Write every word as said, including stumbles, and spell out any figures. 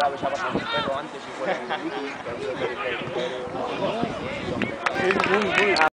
la vez ha pasado un perro antes y fuera un